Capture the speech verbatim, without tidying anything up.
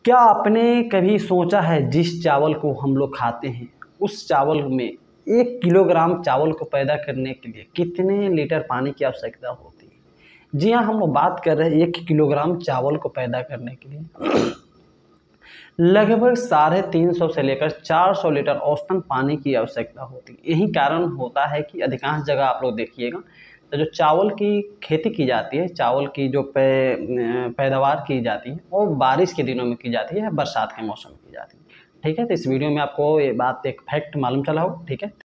क्या आपने कभी सोचा है जिस चावल को हम लोग खाते हैं उस चावल में एक किलोग्राम चावल को पैदा करने के लिए कितने लीटर पानी की आवश्यकता होती है। जी हाँ, हम लोग बात कर रहे हैं एक किलोग्राम चावल को पैदा करने के लिए लगभग साढ़े तीन सौ से लेकर चार सौ लीटर औसतन पानी की आवश्यकता होती है। यही कारण होता है कि अधिकांश जगह आप लोग देखिएगा तो जो चावल की खेती की जाती है, चावल की जो पै पैदावार की जाती है वो बारिश के दिनों में की जाती है, बरसात के मौसम में की जाती है। ठीक है, तो इस वीडियो में आपको ये बात एक फैक्ट मालूम चला होगा। ठीक है।